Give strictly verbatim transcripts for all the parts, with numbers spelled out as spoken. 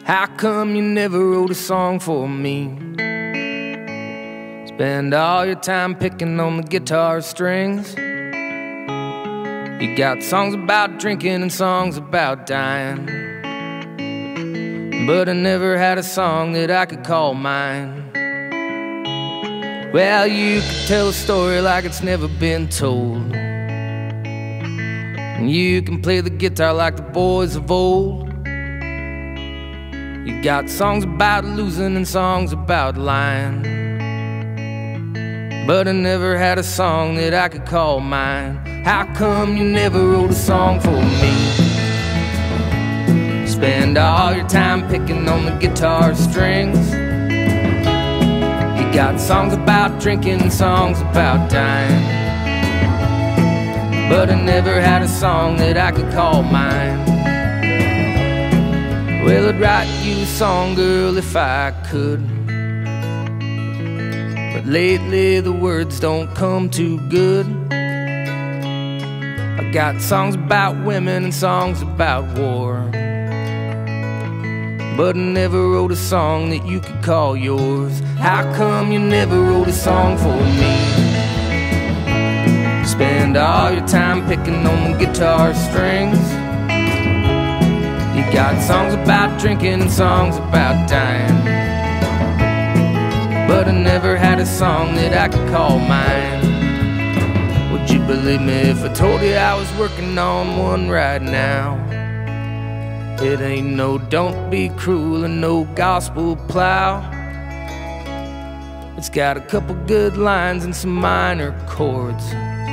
How come you never wrote a song for me? Spend all your time picking on the guitar strings. You got songs about drinking and songs about dying, but I never had a song that I could call mine. Well, you could tell a story like it's never been told, and you can play the guitar like the boys of old. You got songs about losing and songs about lying, but I never had a song that I could call mine. How come you never wrote a song for me? Spend all your time picking on the guitar strings. You got songs about drinking and songs about dying, but I never had a song that I could call mine. Well, I'd write you a song, girl, if I could, but lately the words don't come too good. I got songs about women and songs about war, but I never wrote a song that you could call yours. How come you never wrote a song for me? Spend all your time picking on the guitar strings. You got songs about drinking and songs about dying, but I never had a song that I could call mine. Would you believe me if I told you I was working on one right now? It ain't no Don't Be Cruel and no gospel plow. It's got a couple good lines and some minor chords.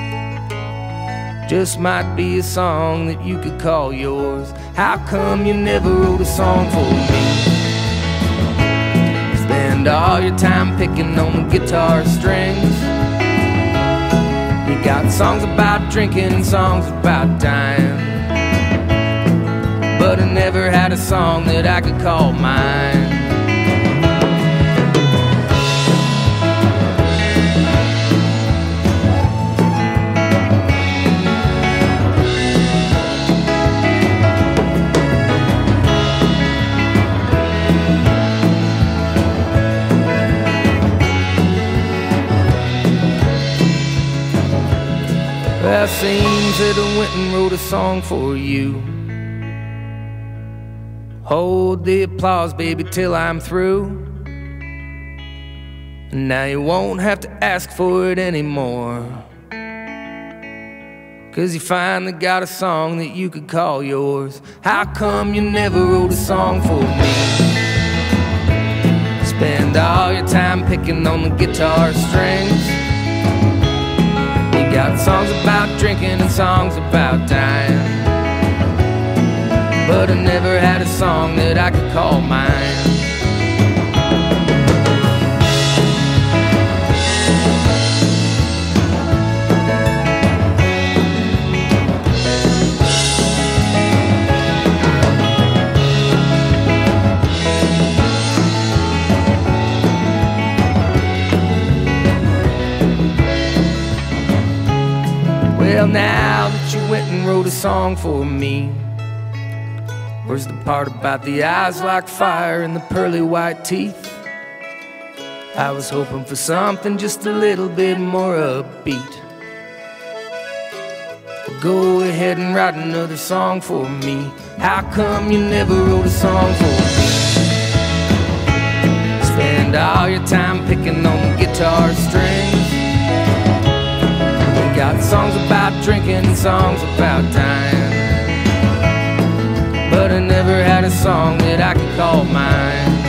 Just might be a song that you could call yours. How come you never wrote a song for me? Spend all your time picking on the guitar strings. You got songs about drinking and songs about dying, but I never had a song that I could call mine. Well, it seems that I went and wrote a song for you. Hold the applause, baby, till I'm through. And now you won't have to ask for it anymore, 'cause you finally got a song that you could call yours. How come you never wrote a song for me? Spend all your time picking on the guitar strings. You got songs about drinking and songs about dying, but I never had a song that I could call mine. Well, now that you went and wrote a song for me, where's the part about the eyes like fire and the pearly white teeth? I was hoping for something just a little bit more upbeat. Well, go ahead and write another song for me. How come you never wrote a song for me? Spend all your time picking on the guitar strings. Got songs about drinking and songs about dying, but I never had a song that I could call mine.